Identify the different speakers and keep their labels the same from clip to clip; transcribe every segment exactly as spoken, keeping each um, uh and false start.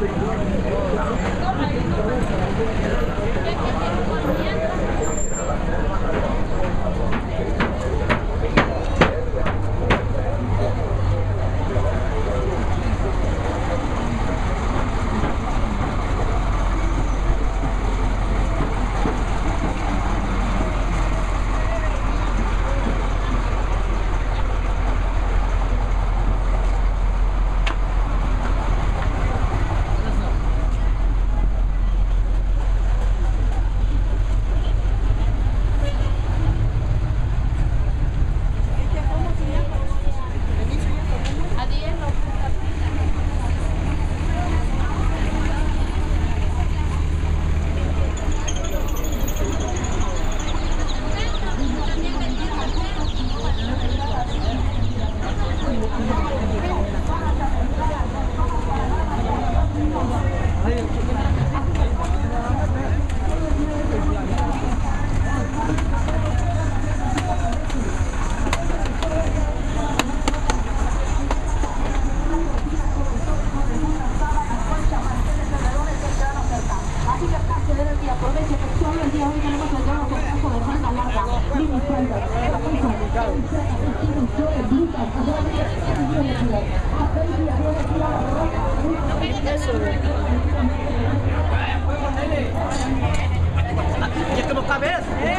Speaker 1: Y es que no cabes.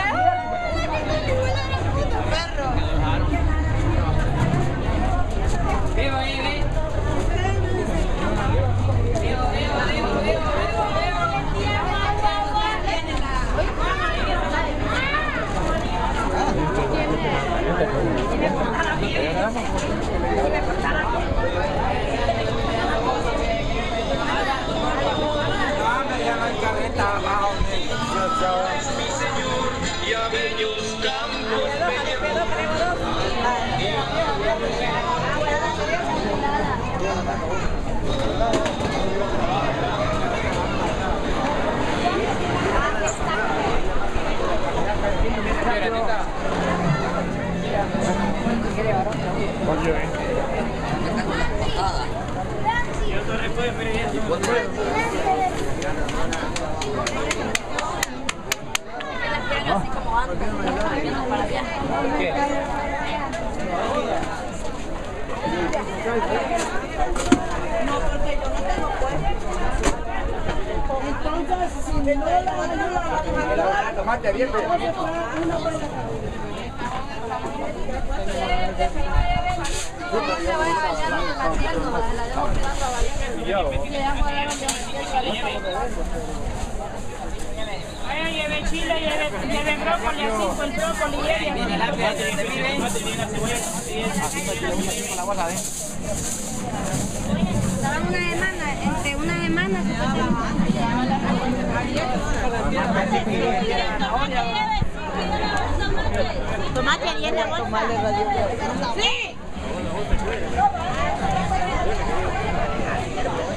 Speaker 2: Así como antes, para allá.
Speaker 3: No, porque yo no tengo puesto. Entonces, si no la ayuda,
Speaker 1: Tomate abierto.
Speaker 2: No se vaya a dañar la tierra, la dejamos quedando a valer. Le damos a dar
Speaker 4: Bueno, lleve chile, lleve, lleve brócoli, así con el brócoli, lleve.
Speaker 1: Viene la piedra, ¿dónde vive?
Speaker 2: Estaban una semana, entre una semana se fue tomate ahí en la bolsa. Sí.